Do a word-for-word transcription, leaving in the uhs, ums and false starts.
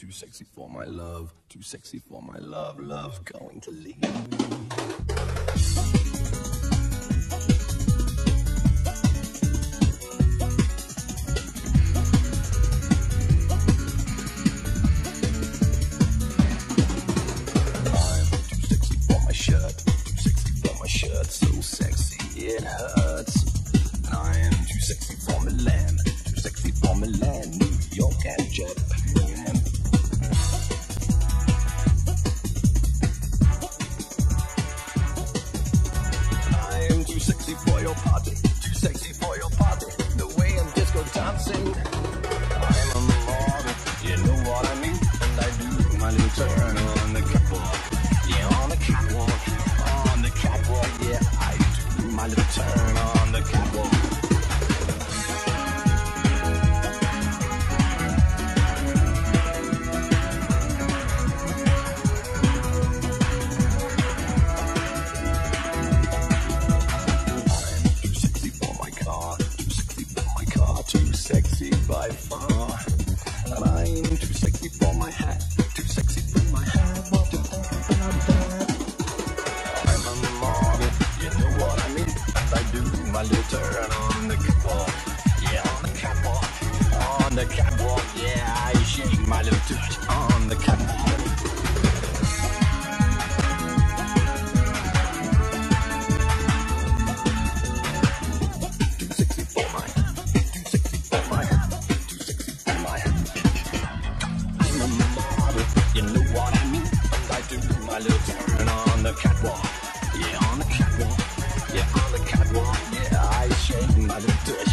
too sexy for my love, too sexy for my love, love's going to leave. So sexy it hurts. And I am too sexy for Milan, too sexy for Milan, New York and Japan. I am too sexy for your party, too sexy for your party, the way I'm disco dancing. I'm a model, you know what I mean, and I do my little turn on the catwalk. Yeah, on the catwalk, on the catwalk, yeah, I do my little turn on the catwalk. I'm too sexy for my car, too sexy for my car, too sexy by far. And I'm too sexy for my hat, too sexy for my hat, what do you think about that? I'm a model, you know what I mean, and I do my little turn on the catwalk. Yeah, on the catwalk, on the catwalk, yeah, I shake my little touch on the catwalk. Too sexy for my, too sexy for my, too sexy for my. I'm a model, you know what I mean, and I do my little turn on the catwalk. Yeah, on the catwalk, yeah, on the catwalk, yeah, I shake my little touch